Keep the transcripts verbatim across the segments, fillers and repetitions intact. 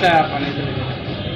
है आप आने के लिए?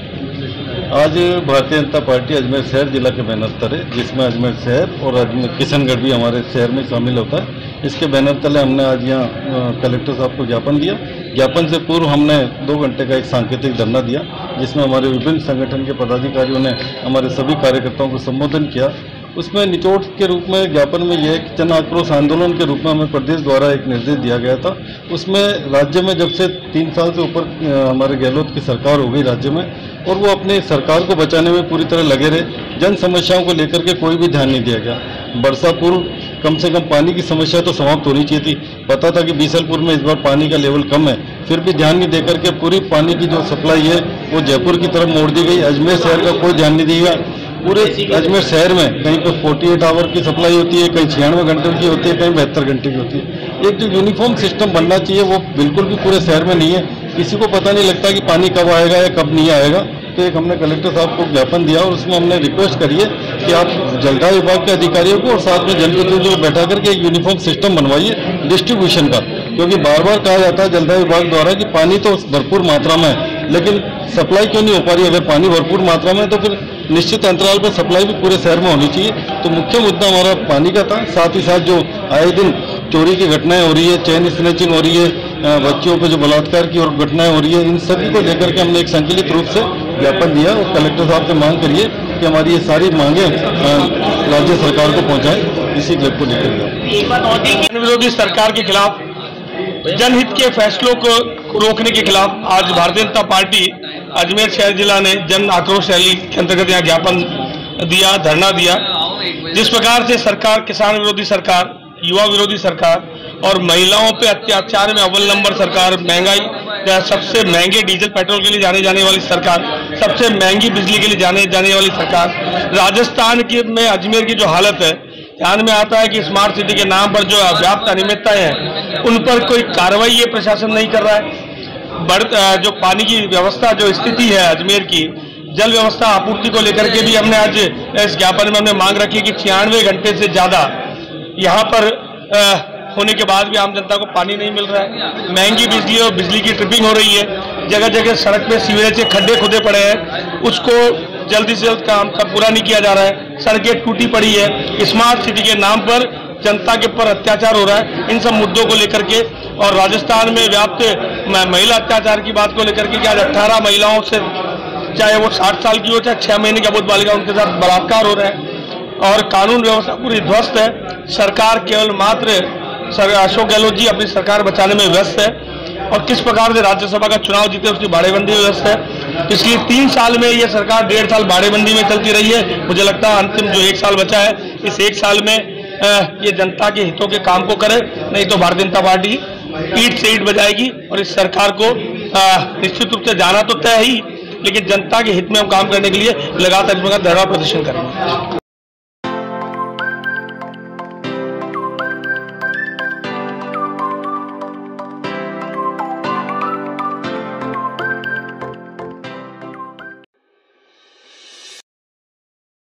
आज भारतीय जनता पार्टी अजमेर शहर जिला के बैनर तले, जिसमें अजमेर शहर और अजमेर किशनगढ़ भी हमारे शहर में शामिल होता है, इसके बैनर तले हमने आज यहाँ कलेक्टर साहब को ज्ञापन दिया। ज्ञापन से पूर्व हमने दो घंटे का एक सांकेतिक धरना दिया, जिसमें हमारे विभिन्न संगठन के पदाधिकारियों ने हमारे सभी कार्यकर्ताओं को संबोधन किया। उसमें निचोड़ के रूप में ज्ञापन में यह कि जन आक्रोश आंदोलन के रूप में हमें प्रदेश द्वारा एक निर्देश दिया गया था। उसमें राज्य में जब से तीन साल से ऊपर हमारे गहलोत की सरकार हो गई राज्य में, और वो अपने सरकार को बचाने में पूरी तरह लगे रहे, जन समस्याओं को लेकर के कोई भी ध्यान नहीं दिया गया। वर्षा पूर्व कम से कम पानी की समस्या तो समाप्त होनी चाहिए थी। पता था कि बीसलपुर में इस बार पानी का लेवल कम है, फिर भी ध्यान नहीं देकर के पूरी पानी की जो सप्लाई है वो जयपुर की तरफ मोड़ दी गई। अजमेर शहर का कोई ध्यान नहीं दिया। पूरे अजमेर शहर में कहीं पर अड़तालीस आवर की सप्लाई होती है, कहीं छियानवे घंटे की होती है, कहीं बहत्तर घंटे की होती है। एक जो यूनिफॉर्म सिस्टम बनना चाहिए वो बिल्कुल भी पूरे शहर में नहीं है। किसी को पता नहीं लगता कि पानी कब आएगा या कब नहीं आएगा। तो एक हमने कलेक्टर साहब को ज्ञापन दिया और उसमें हमने रिक्वेस्ट करी है कि आप जलदाय विभाग के अधिकारियों को और साथ में जनप्रतिनिधियों को बैठा करके एक यूनिफॉर्म सिस्टम बनवाइए डिस्ट्रीब्यूशन का, क्योंकि बार बार कहा जाता है जलदाय विभाग द्वारा कि पानी तो भरपूर मात्रा में है, लेकिन सप्लाई क्यों नहीं हो पा रही। अगर पानी भरपूर मात्रा में है तो फिर निश्चित अंतराल पर सप्लाई भी पूरे शहर में होनी चाहिए। तो मुख्य मुद्दा हमारा पानी का था। साथ ही साथ जो आए दिन चोरी की घटनाएं हो रही है, चेन स्नैचिंग हो रही है, बच्चियों पर जो बलात्कार की और घटनाएं हो रही है, इन सभी को लेकर के हमने एक संकलित रूप से ज्ञापन दिया और कलेक्टर साहब से मांग करिए कि हमारी ये सारी मांगे राज्य सरकार को पहुंचाएं। इसी क्लब को लेकर विरोधी सरकार के खिलाफ, जनहित के फैसलों को रोकने के खिलाफ आज भारतीय जनता पार्टी अजमेर शहर जिला ने जन आक्रोश रैली के अंतर्गत यहाँ ज्ञापन दिया, धरना दिया। जिस प्रकार से सरकार, किसान विरोधी सरकार, युवा विरोधी सरकार और महिलाओं पे अत्याचार में अव्वल नंबर सरकार, महंगाई, सबसे महंगे डीजल पेट्रोल के लिए जाने जाने वाली सरकार, सबसे महंगी बिजली के लिए जाने जाने वाली सरकार, राजस्थान की में अजमेर की जो हालत है, ध्यान में आता है कि स्मार्ट सिटी के नाम पर जो व्याप्त अनियमितताएं हैं उन पर कोई कार्रवाई ये प्रशासन नहीं कर रहा है। बढ़ जो पानी की व्यवस्था, जो स्थिति है अजमेर की, जल व्यवस्था आपूर्ति को लेकर के भी हमने आज इस ज्ञापन में हमने मांग रखी कि छियानवे घंटे से ज्यादा यहाँ पर आ, होने के बाद भी आम जनता को पानी नहीं मिल रहा है। महंगी बिजली और बिजली की ट्रिपिंग हो रही है। जगह जगह सड़क पे सीवरेज के खड्डे खुदे पड़े हैं, उसको जल्दी से जल्द काम का पूरा नहीं किया जा रहा है। सड़कें टूटी पड़ी है। स्मार्ट सिटी के नाम पर जनता के ऊपर अत्याचार हो रहा है। इन सब मुद्दों को लेकर के और राजस्थान में व्याप्त महिला अत्याचार की बात को लेकर के आज अट्ठारह महिलाओं से, चाहे वो साठ साल की हो चाहे छह महीने की अबोध बालिका, उनके साथ बलात्कार हो रहा है और कानून व्यवस्था पूरी ध्वस्त है। सरकार केवल मात्र अशोक गहलोत जी अपनी सरकार बचाने में व्यस्त है और किस प्रकार से राज्यसभा का चुनाव जीते उसकी बाड़ेबंदी में व्यस्त है। पिछले तीन साल में ये सरकार डेढ़ साल बाड़ेबंदी में चलती रही है। मुझे लगता है अंतिम जो एक साल बचा है, इस एक साल में ये जनता के हितों के काम को करे, नहीं तो भारतीय जनता पार्टी ईंट से ईंट बजाएगी और इस सरकार को निश्चित रूप से जाना तो तय ही, लेकिन जनता के हित में हम काम करने के लिए लगातार इस प्रकार धरना प्रदर्शन करेंगे।